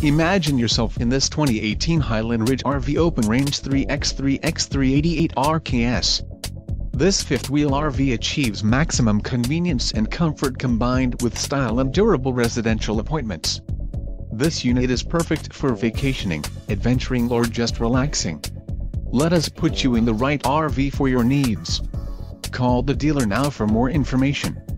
Imagine yourself in this 2018 Highland Ridge RV Open Range 3X388RKS. This fifth-wheel RV achieves maximum convenience and comfort combined with style and durable residential appointments. This unit is perfect for vacationing, adventuring or just relaxing. Let us put you in the right RV for your needs. Call the dealer now for more information.